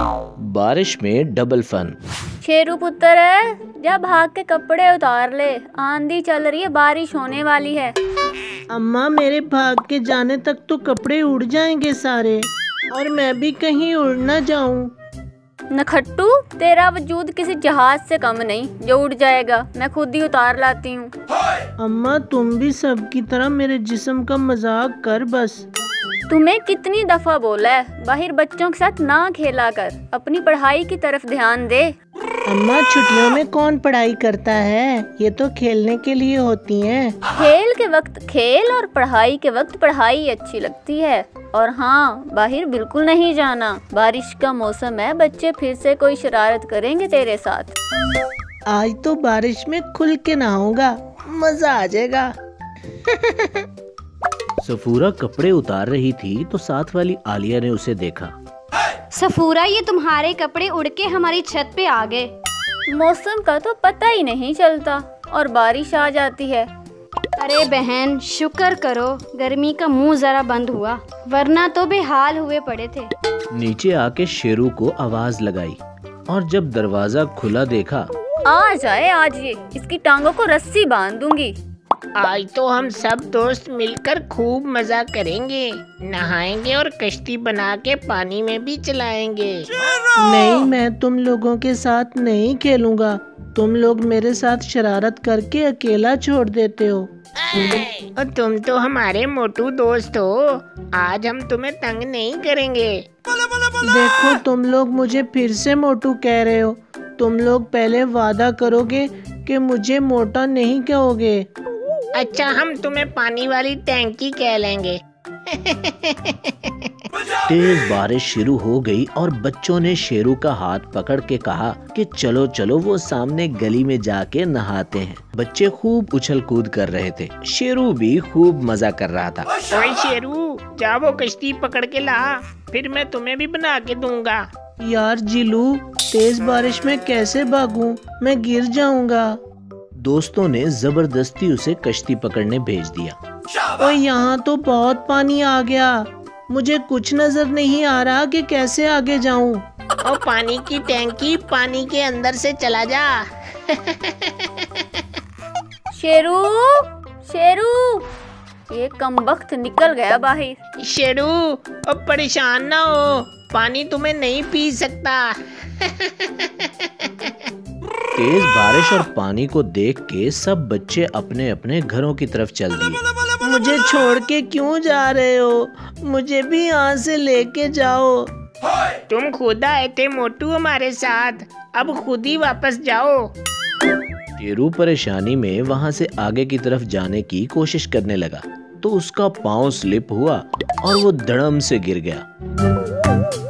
बारिश में double fun. Sheru पुत्र है, जा भाग के कपड़े उतार ले, आंधी चल रही है, बारिश होने वाली है। अम्मा मेरे भाग के जाने तक तो कपड़े उड़ जाएंगे सारे, और मैं भी कहीं उड़ ना जाऊं। नखट्टू, तेरा वजूद किसी जहाज से कम नहीं जो उड़ जाएगा, मैं खुद ही उतार लाती हूँ। अम्मा तुम भी सबकी तरह मेरे जिस्म का मजाक कर बस। तुम्हें कितनी दफा बोला है बाहर बच्चों के साथ ना खेला कर, अपनी पढ़ाई की तरफ ध्यान दे। अम्मा छुट्टियों में कौन पढ़ाई करता है, ये तो खेलने के लिए होती हैं। खेल के वक्त खेल और पढ़ाई के वक्त पढ़ाई अच्छी लगती है। और हाँ, बाहर बिल्कुल नहीं जाना, बारिश का मौसम है, बच्चे फिर से कोई शरारत करेंगे तेरे साथ। आज तो बारिश में खुल के नहाऊंगा, मजा आ जाएगा। सफूरा कपड़े उतार रही थी तो साथ वाली आलिया ने उसे देखा। सफूरा, ये तुम्हारे कपड़े उड़ के हमारी छत पे आ गए। मौसम का तो पता ही नहीं चलता और बारिश आ जाती है। अरे बहन, शुक्र करो गर्मी का मुंह जरा बंद हुआ, वरना तो बेहाल हुए पड़े थे। नीचे आके शेरू को आवाज लगाई और जब दरवाजा खुला देखा, आ जाए आज ये, इसकी टांगों को रस्सी बांध दूंगी। आज तो हम सब दोस्त मिलकर खूब मजा करेंगे, नहाएंगे और कश्ती बना के पानी में भी चलाएंगे। नहीं, मैं तुम लोगों के साथ नहीं खेलूंगा, तुम लोग मेरे साथ शरारत करके अकेला छोड़ देते हो। और तुम तो हमारे मोटू दोस्त हो, आज हम तुम्हें तंग नहीं करेंगे। देखो तुम लोग मुझे फिर से मोटू कह रहे हो, तुम लोग पहले वादा करोगे कि मुझे मोटा नहीं कहोगे। अच्छा, हम तुम्हें पानी वाली टैंकी कह लेंगे। तेज बारिश शुरू हो गई और बच्चों ने शेरू का हाथ पकड़ के कहा कि चलो चलो वो सामने गली में जाके नहाते हैं। बच्चे खूब उछल कूद कर रहे थे, शेरू भी खूब मजा कर रहा था। ओए शेरू, जा वो कश्ती पकड़ के ला, फिर मैं तुम्हें भी बना के दूंगा। यार जिलू, तेज बारिश में कैसे भागूं, मैं गिर जाऊंगा। दोस्तों ने जबरदस्ती उसे कश्ती पकड़ने भेज दिया। ओए यहाँ तो बहुत पानी आ गया, मुझे कुछ नजर नहीं आ रहा कि कैसे आगे जाऊं। और पानी की टैंकी पानी के अंदर से चला जा। शेरू, शेरू, ये कमबख्त निकल गया बाहर। शेरू, अब परेशान ना हो, पानी तुम्हें नहीं पी सकता। तेज बारिश और पानी को देख के सब बच्चे अपने अपने घरों की तरफ चल दिए। मुझे छोड़ के क्यों जा रहे हो, मुझे भी यहाँ से लेके जाओ। तुम खुद आए थे मोटू हमारे साथ, अब खुद ही वापस जाओ। शेरू परेशानी में वहाँ से आगे की तरफ जाने की कोशिश करने लगा तो उसका पाँव स्लिप हुआ और वो धड़म से गिर गया।